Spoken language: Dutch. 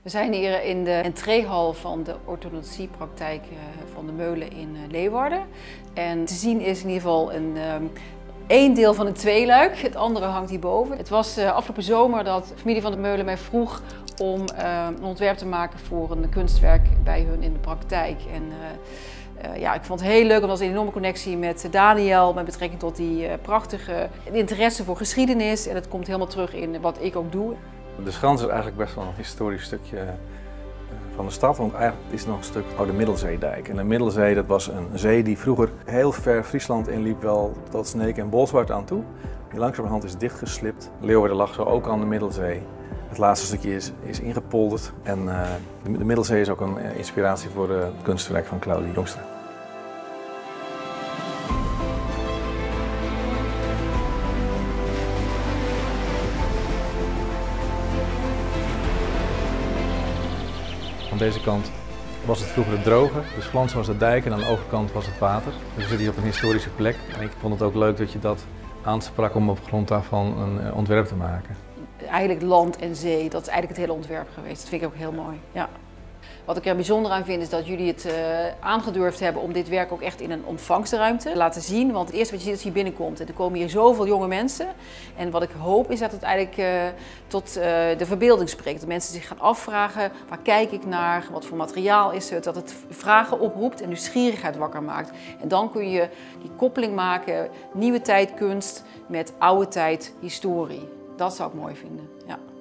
We zijn hier in de entreehal van de orthodonxiepraktijk van de Meulen in Leeuwarden. En te zien is in ieder geval één deel van een tweeluik, het andere hangt hierboven. Het was afgelopen zomer dat de familie van de Meulen mij vroeg om een ontwerp te maken voor een kunstwerk bij hun in de praktijk. En ja, ik vond het heel leuk, omdat er was een enorme connectie met Daniel met betrekking tot die prachtige interesse voor geschiedenis. En het komt helemaal terug in wat ik ook doe. De Schans is eigenlijk best wel een historisch stukje van de stad, want eigenlijk is het nog een stuk oude Middelzeedijk. En de Middelzee, dat was een zee die vroeger heel ver Friesland inliep, wel tot Sneek en Bolsward aan toe. Die langzamerhand is dichtgeslipt. Leeuwarden lag zo ook aan de Middelzee. Het laatste stukje is ingepolderd en de Middelzee is ook een inspiratie voor het kunstwerk van Claudie Jongstra. Aan deze kant was het vroeger het droge, dus glans was de dijk en aan de overkant was het water. Dus we zitten hier op een historische plek en ik vond het ook leuk dat je dat aansprak om op grond daarvan een ontwerp te maken. Eigenlijk land en zee, dat is eigenlijk het hele ontwerp geweest. Dat vind ik ook heel mooi. Ja. Wat ik er bijzonder aan vind is dat jullie het aangedurfd hebben om dit werk ook echt in een ontvangstruimte te laten zien. Want het eerste wat je ziet als je binnenkomt, er komen hier zoveel jonge mensen. En wat ik hoop is dat het eigenlijk tot de verbeelding spreekt. Dat mensen zich gaan afvragen, waar kijk ik naar, wat voor materiaal is het. Dat het vragen oproept en nieuwsgierigheid wakker maakt. En dan kun je die koppeling maken, nieuwe tijd kunst met oude tijd historie. Dat zou ik mooi vinden. Ja.